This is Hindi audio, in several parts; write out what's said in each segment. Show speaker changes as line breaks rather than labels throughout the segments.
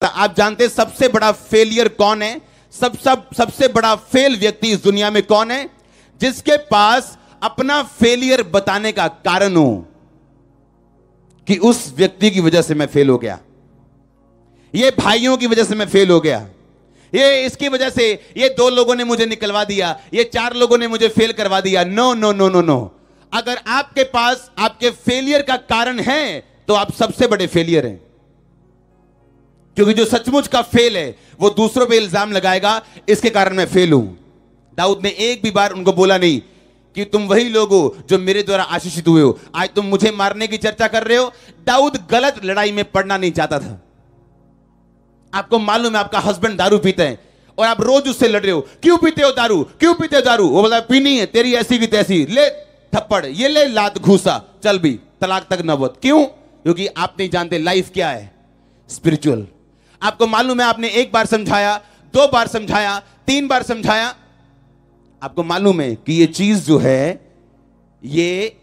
आप जानते हैं सबसे बड़ा फेलियर कौन है? सबसे बड़ा फेल व्यक्ति इस दुनिया में कौन है? जिसके पास अपना फेलियर बताने का कारण हो कि उस व्यक्ति की वजह से मैं फेल हो गया, ये भाइयों की वजह से मैं फेल हो गया, ये इसकी वजह से, ये 2 लोगों ने मुझे निकलवा दिया, ये 4 लोगों ने मुझे फेल करवा दिया। No no no no no. अगर आपके पास आपके फेलियर का कारण है तो आप सबसे बड़े फेलियर हैं, क्योंकि जो सचमुच का फेल है वो दूसरों पे इल्जाम लगाएगा, इसके कारण मैं फेल हूं। दाऊद ने एक भी बार उनको बोला नहीं कि तुम वही लोग हो जो मेरे द्वारा आशीषित हुए हो, आज तुम मुझे मारने की चर्चा कर रहे हो। दाऊद गलत लड़ाई में पड़ना नहीं चाहता था। आपको मालूम है आपका हस्बैंड दारू पीता है और आप रोज उससे लड़ रहे हो, क्यों पीते हो दारू, क्यों पीते हो दारू? वो बोला पीनी है, तेरी ऐसी की तैसी, ले थप्पड़, ये ले लात घूसा, चल भी, तलाक तक नौबत। क्यों? क्योंकि आप नहीं जानते लाइफ क्या है, स्पिरिचुअल। आपको मालूम है आपने 1 बार समझाया, 2 बार समझाया, 3 बार समझाया, आपको मालूम है कि ये चीज जो है ये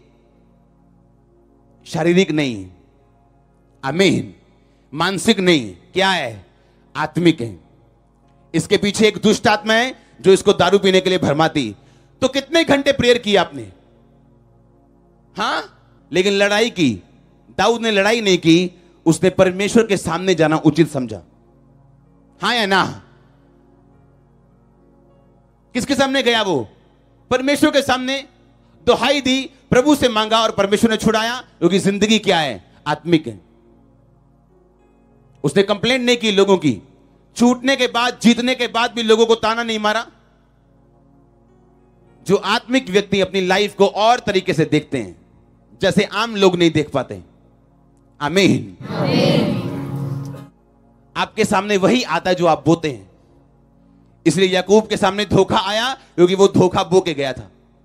शारीरिक नहीं, आमीन, मानसिक नहीं, क्या है? आत्मिक है। इसके पीछे एक दुष्ट आत्मा है जो इसको दारू पीने के लिए भरमाती। तो कितने घंटे प्रेयर की आपने? हां, लेकिन लड़ाई की। दाऊद ने लड़ाई नहीं की, उसने परमेश्वर के सामने जाना उचित समझा। हां या ना? किसके सामने गया वो? परमेश्वर के सामने दुहाई दी, प्रभु से मांगा और परमेश्वर ने छुड़ाया, क्योंकि जिंदगी क्या है? आत्मिक है। उसने कंप्लेंट नहीं की लोगों की, छूटने के बाद, जीतने के बाद भी लोगों को ताना नहीं मारा। जो आत्मिक व्यक्ति अपनी लाइफ को और तरीके से देखते हैं, जैसे आम लोग नहीं देख पाते। आमीन। आपके सामने वही आता है जो आप बोते हैं। इसलिए याकूब के सामने धोखा आया, क्योंकि वो धोखा बो के गया था।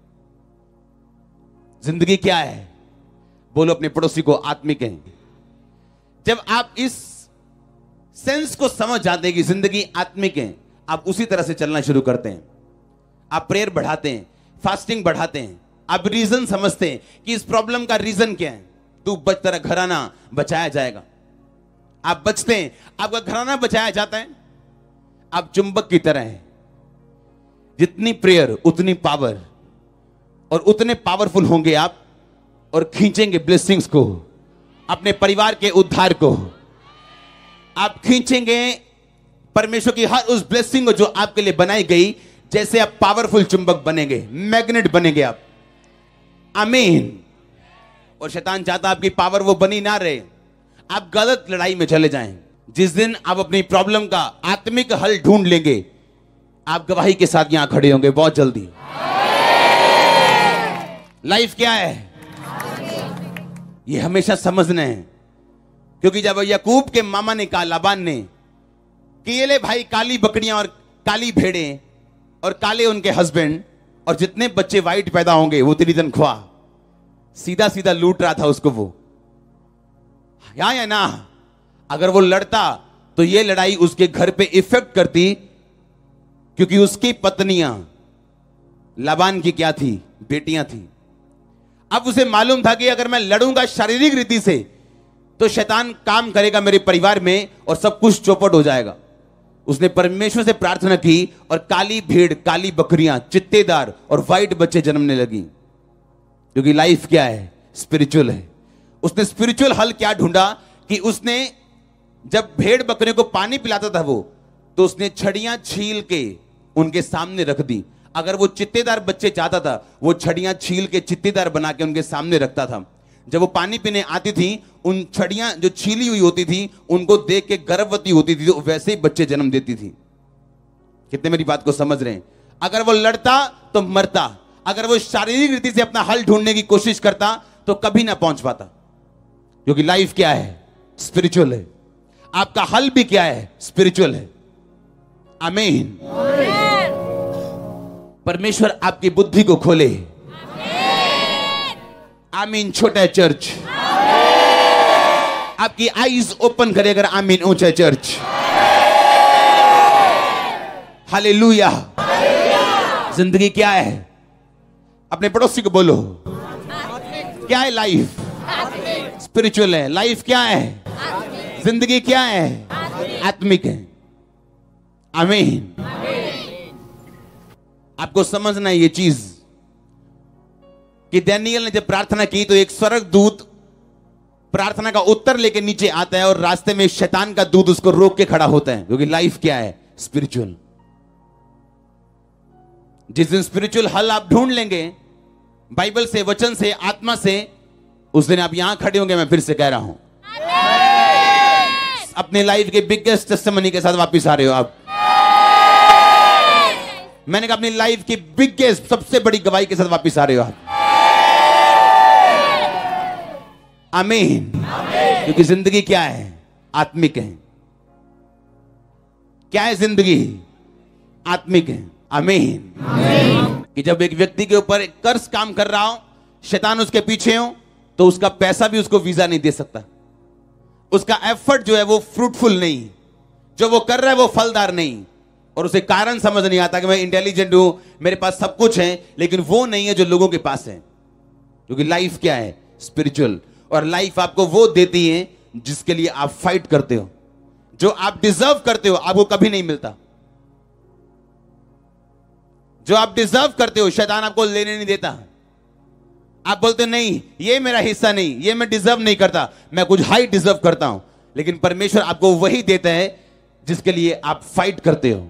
जिंदगी क्या है? बोलो अपने पड़ोसी को, आत्मिक है। जब आप इस सेंस को समझ जाते हैं कि जिंदगी आत्मिक है, आप उसी तरह से चलना शुरू करते हैं। आप प्रेयर बढ़ाते हैं, फास्टिंग बढ़ाते हैं, आप रीजन समझते हैं कि इस प्रॉब्लम का रीजन क्या है। तू बच, तेरा घराना बचाया जाएगा। आप बचते हैं, आपका घराना बचाया जाता है। आप चुंबक की तरह हैं, जितनी प्रेयर उतनी पावर, और उतने पावरफुल होंगे आप, और खींचेंगे ब्लेसिंग्स को, अपने परिवार के उद्धार को। आप खींचेंगे परमेश्वर की हर उस ब्लेसिंग को जो आपके लिए बनाई गई। जैसे आप पावरफुल चुंबक बनेंगे, मैग्नेट बनेंगे आप। आमीन। और शैतान चाहता आपकी पावर वो बनी ना रहे, आप गलत लड़ाई में चले जाएं। जिस दिन आप अपनी प्रॉब्लम का आत्मिक हल ढूंढ लेंगे, आप गवाही के साथ यहां खड़े होंगे बहुत जल्दी। लाइफ क्या है ये हमेशा समझना है। क्योंकि जब याकूब के मामा ने कहा, लाबान ने, कि ये ले भाई काली बकरियां और काली भेड़ें और काले उनके हस्बैंड, और जितने बच्चे वाइट पैदा होंगे वो तेरी तनख्वाह। सीधा सीधा लूट रहा था उसको वो, या ना? अगर वो लड़ता तो ये लड़ाई उसके घर पे इफेक्ट करती, क्योंकि उसकी पत्नियां लाबान की क्या थी? बेटियां थी। अब उसे मालूम था कि अगर मैं लड़ूंगा शारीरिक रीति से तो शैतान काम करेगा मेरे परिवार में और सब कुछ चौपट हो जाएगा। उसने परमेश्वर से प्रार्थना की और काली भेड़, काली बकरियां, चित्तेदार और व्हाइट बच्चे जन्मने लगी। क्योंकि लाइफ क्या है? स्पिरिचुअल है। उसने स्पिरिचुअल हल क्या ढूंढा कि उसने जब भेड़ बकरियों को पानी पिलाता था वो, तो उसने छड़ियां छील के उनके सामने रख दी। अगर वो चित्तेदार बच्चे चाहता था, वो छड़ियां छील के चित्तेदार बना के उनके सामने रखता था। जब वो पानी पीने आती थी, उन छड़ियां जो छीली हुई होती थी उनको देख के गर्भवती होती थी, तो वैसे ही बच्चे जन्म देती थी। कितने मेरी बात को समझ रहे हैं? अगर वो लड़ता तो मरता, अगर वो शारीरिक रीति से अपना हल ढूंढने की कोशिश करता तो कभी ना पहुंच पाता। क्योंकि लाइफ क्या है? स्पिरिचुअल है। आपका हल भी क्या है? स्पिरिचुअल है। आमीन। परमेश्वर आपकी बुद्धि को खोले। आमीन। छोटा चर्च आपकी आईज ओपन करे। अगर आमीन ऊंचा चर्च। हालेलुया। जिंदगी क्या है? अपने पड़ोसी को बोलो, क्या है लाइफ? स्पिरिचुअल है। लाइफ क्या है? जिंदगी क्या है? आत्मिक है। आमीन। आपको समझना है ये चीज कि दानियेल ने जब प्रार्थना की तो एक स्वर्गदूत प्रार्थना का उत्तर लेके नीचे आता है और रास्ते में शैतान का दूत उसको रोक के खड़ा होता है, क्योंकि लाइफ क्या है? स्पिरिचुअल। जिस दिन स्पिरिचुअल हल आप ढूंढ लेंगे बाइबल से, वचन से, आत्मा से, उस दिन आप यहां खड़े होंगे। मैं फिर से कह रहा हूं, अपने लाइफ के बिगेस्ट टेस्टिमनी के साथ वापस आ रहे हो आप। मैंने कहा अपनी लाइफ की बिगेस्ट, सबसे बड़ी गवाही के साथ वापस आ रहे हो आप। आमीन। क्योंकि जिंदगी क्या है? आत्मिक है। क्या है जिंदगी? आत्मिक है। आमीन। कि जब एक व्यक्ति के ऊपर एक कर्ज काम कर रहा हो, शैतान उसके पीछे हो, तो उसका पैसा भी उसको वीजा नहीं दे सकता। उसका एफर्ट जो है वो फ्रूटफुल नहीं, जो वो कर रहा है वो फलदार नहीं, और उसे कारण समझ नहीं आता कि मैं इंटेलिजेंट हूं, मेरे पास सब कुछ है, लेकिन वो नहीं है जो लोगों के पास है। क्योंकि लाइफ क्या है? स्पिरिचुअल। और लाइफ आपको वो देती है जिसके लिए आप फाइट करते हो। जो आप डिजर्व करते हो आपको कभी नहीं मिलता। जो आप डिजर्व करते हो शैतान आपको लेने नहीं देता। आप बोलते हो नहीं ये मेरा हिस्सा नहीं, ये मैं डिजर्व नहीं करता, मैं कुछ हाई डिजर्व करता हूं। लेकिन परमेश्वर आपको वही देता है जिसके लिए आप फाइट करते हो।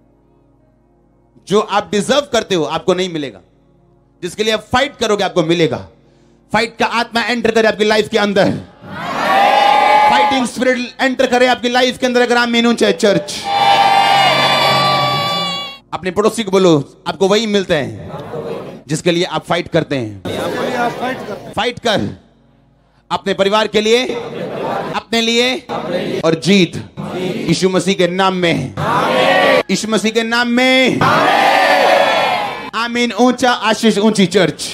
जो आप डिजर्व करते हो आपको नहीं मिलेगा, जिसके लिए आप फाइट करोगे आपको मिलेगा। फाइट का आत्मा एंटर करे आपकी लाइफ के अंदर, फाइटिंग स्पिरिट एंटर करे आपकी लाइफ के अंदर। अगर आप मीनू चाहे चर्च, अपने पड़ोसी को बोलो आपको वही मिलता है जिसके लिए आप फाइट करते हैं। फाइट कर अपने परिवार के लिए, अपने लिए, और जीत यीशु मसीह के नाम में, यीशु मसीह के नाम में। आमीन। ऊंचा आशीष, ऊंची चर्च।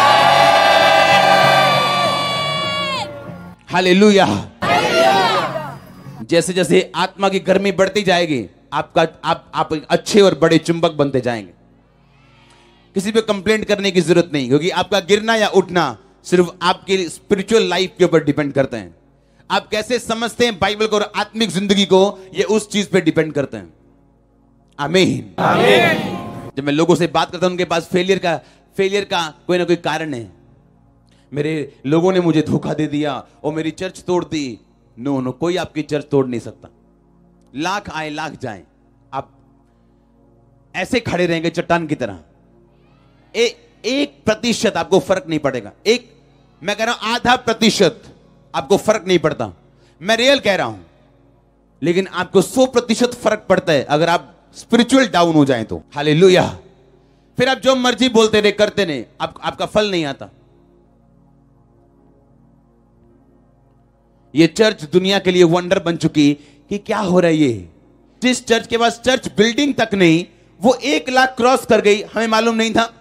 हालेलुया। जैसे जैसे आत्मा की गर्मी बढ़ती जाएगी आप अच्छे और बड़े चुंबक बनते जाएंगे। किसी पे कंप्लेंट करने की जरूरत नहीं, क्योंकि आपका गिरना या उठना सिर्फ आपकी स्पिरिचुअल लाइफ के ऊपर डिपेंड करते हैं। आप कैसे समझते हैं बाइबल को और आत्मिक जिंदगी को, ये उस चीज पे डिपेंड करते हैं। आमीन। जब मैं लोगों से बात करता हूं उनके पास फेलियर का कोई ना कोई कारण है। मेरे लोगों ने मुझे धोखा दे दिया और मेरी चर्च तोड़ दी। नो, कोई आपकी चर्च तोड़ नहीं सकता। लाख आए लाख जाएं, आप ऐसे खड़े रहेंगे चट्टान की तरह। 1% आपको फर्क नहीं पड़ेगा। मैं कह रहा हूं 0.5% आपको फर्क नहीं पड़ता। मैं रियल कह रहा हूं। लेकिन आपको 100% फर्क पड़ता है अगर आप स्पिरिचुअल डाउन हो जाएं तो। हालेलुया। फिर आप जो मर्जी बोलते रहे, करते रहे, आपका फल नहीं आता। ये चर्च दुनिया के लिए वंडर बन चुकी कि क्या हो रहा है ये। जिस चर्च के पास चर्च बिल्डिंग तक नहीं, वो 1 लाख क्रॉस कर गई। हमें मालूम नहीं था।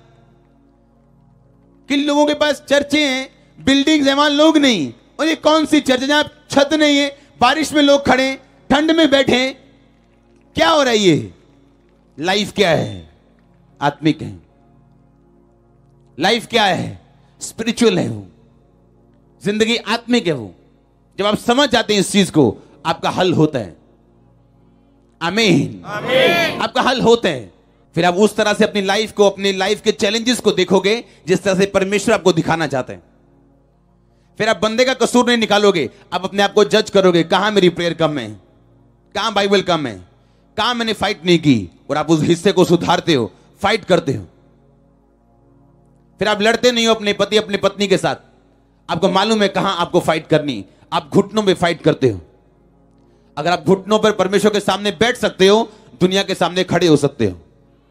किन लोगों के पास चर्चें हैं, बिल्डिंग्स हैं, वहां लोग नहीं। और ये कौन सी चर्च है जहां छत नहीं है, बारिश में लोग खड़े, ठंड में बैठे? क्या हो रहा है ये? लाइफ क्या है? आत्मिक है। लाइफ क्या है? स्पिरिचुअल है। वो जिंदगी आत्मिक है। वो जब आप समझ जाते हैं इस चीज को, आपका हल होता है। आमीन। आपका हल होता है। फिर आप उस तरह से अपनी लाइफ को, अपनी लाइफ के चैलेंजेस को देखोगे जिस तरह से परमेश्वर आपको दिखाना चाहते हैं। फिर आप बंदे का कसूर नहीं निकालोगे, आप अपने आप को जज करोगे, कहां मेरी प्रेयर कम है, कहां बाइबल कम है, कहां मैंने फाइट नहीं की, और आप उस हिस्से को सुधारते हो, फाइट करते हो। फिर आप लड़ते नहीं हो अपने पति अपनी पत्नी के साथ। आपको मालूम है कहां आपको फाइट करनी। आप घुटनों में फाइट करते हो। अगर आप घुटनों पर परमेश्वर के सामने बैठ सकते हो, दुनिया के सामने खड़े हो सकते हो।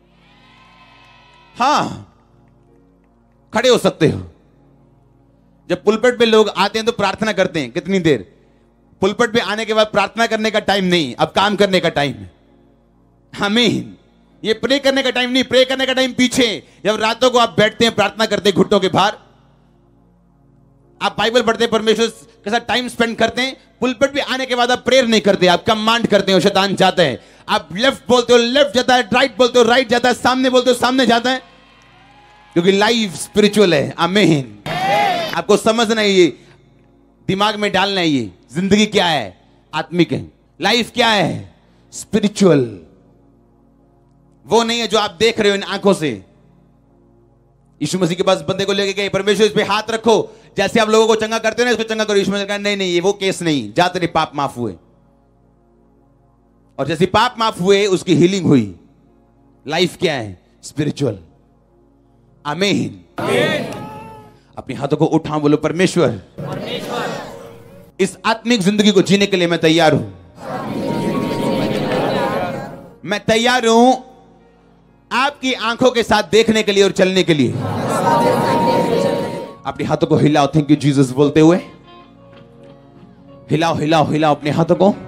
हां, खड़े हो सकते हो। जब पुलपट पे लोग आते हैं तो प्रार्थना करते हैं कितनी देर। पुलपट पे आने के बाद प्रार्थना करने का टाइम नहीं, अब काम करने का टाइम है। आमीन। ये प्रे करने का टाइम नहीं, प्रे करने का टाइम पीछे। जब रातों को आप बैठते हैं, प्रार्थना करते हैं घुटनों के बाहर, आप बाइबल पढ़ते हैं, परमेश्वर के साथ टाइम स्पेंड करते हैं। पुलपट पे आने के बाद आप प्रेयर नहीं करते, आप कमांड करते हो, शैतान जाता है। आप लेफ्ट बोलते हो, लेफ्ट जाता है, राइट बोलते हो, राइट जाता है, सामने बोलते हो, सामने जाता है। क्योंकि लाइफ स्पिरिचुअल है। आमीन। आपको समझना है, ये दिमाग में डालना है, ये जिंदगी क्या है? आत्मिक है। लाइफ क्या है? स्पिरिचुअल। वो नहीं है जो आप देख रहे हो इन आंखों से। यीशु मसीह के पास बंदे को लेके गए, परमेश्वर इस पे हाथ रखो, जैसे आप लोगों को चंगा करते हो ना, इसको चंगा करो। यीशु मसीह ने कहा नहीं नहीं, ये वो केस नहीं, जा तेरे पाप माफ हुए। और जैसे पाप माफ हुए उसकी हीलिंग हुई। लाइफ क्या है? स्पिरिचुअल। आमीन। अपने हाथों को उठाओ, बोलो परमेश्वर इस आत्मिक जिंदगी को जीने के लिए मैं तैयार हूं। मैं तैयार हूं आपकी आंखों के साथ देखने के लिए और चलने के लिए। अपने हाथों को हिलाओ, थैंक यू जीसस बोलते हुए। हिलाओ हिलाओ हिलाओ अपने हाथों को।